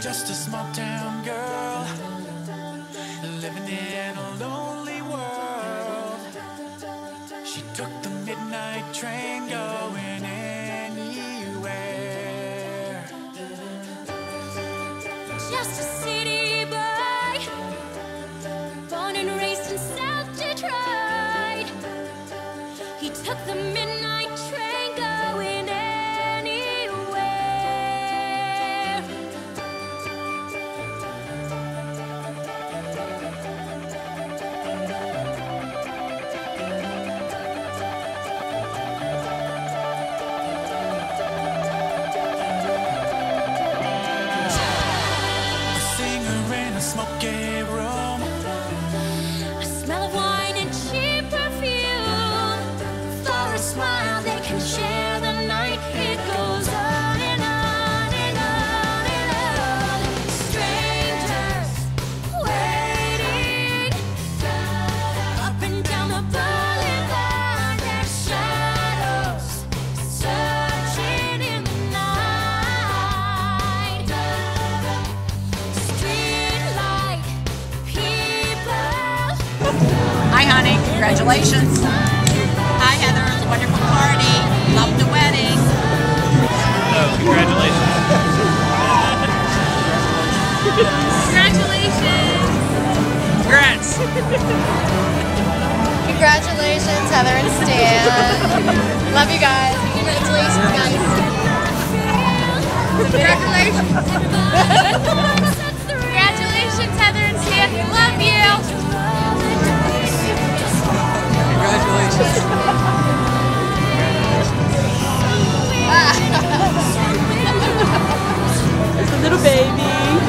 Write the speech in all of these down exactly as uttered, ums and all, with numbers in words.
just a small town girl living in a lonely world. She took the midnight train going anywhere. Just a city boy, born and raised in South Detroit. He took the midnight train going anywhere. A singer in a smoky room, A smell of wine and cheap perfume. For a smile they can share the night. It goes on and on and on and on. Strangers waiting up and down the boulevard. Their shadows searching in the night. Streetlight people. Hi, honey. Congratulations. Hi, Heather. It was a wonderful party. Loved the wedding. Congratulations. Congratulations. Congrats. Congratulations, Heather and Stan. Love you guys. Congratulations, guys. Congratulations. Congratulations, Heather and Stan. Love you. Congratulations. There's a little baby.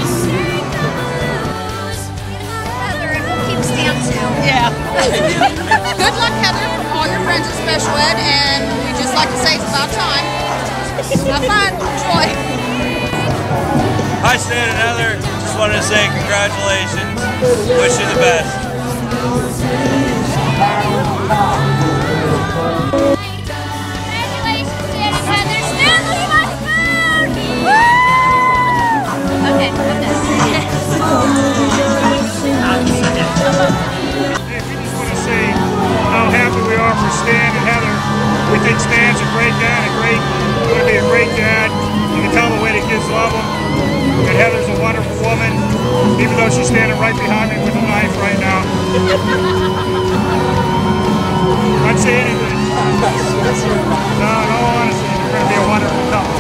Heather, and we'll keep Stan too. Yeah. Good luck, Heather, from all your friends at Special Ed, and we just like to say it's about time. Have fun. Enjoy. Hi, Stan and Heather. Just wanted to say congratulations. Wish you the best. Congratulations, Stan and Heather. Stan, look at my food! Okay, okay. Hey, we just want to say how happy we are for Stan and Heather. We think Stan's a great guy, a great, going to be a great dad. You can tell the way the kids love him. And Heather's a wonderful woman, even though she's standing right behind me with a knife right now. I'd say anything. No, in all honesty, you're going to be a wonderful couple.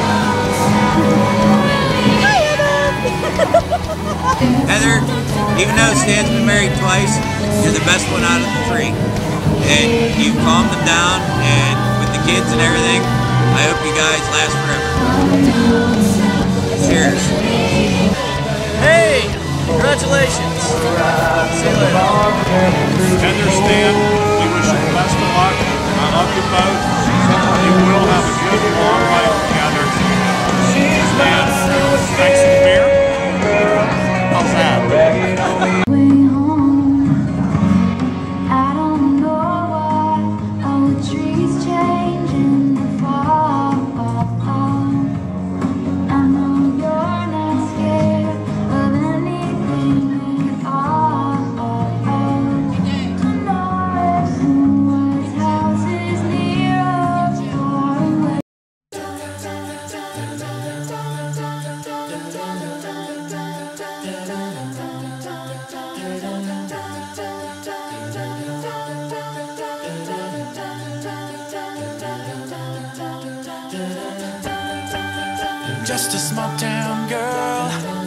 Heather, even though Stan's been married twice, you're the best one out of the three. And you calmed them down, and with the kids and everything, I hope you guys last forever. Cheers. Hey, congratulations. See you later. Heather, Stan, we wish you the best of luck. I love you both. You will have a good, long life together. Stan, thanks for the beer. How's that? Way home, I don't know why all the trees change in the fall. I know you're not scared of anything at all. Tomorrow's White House is near or far away. just a small town girl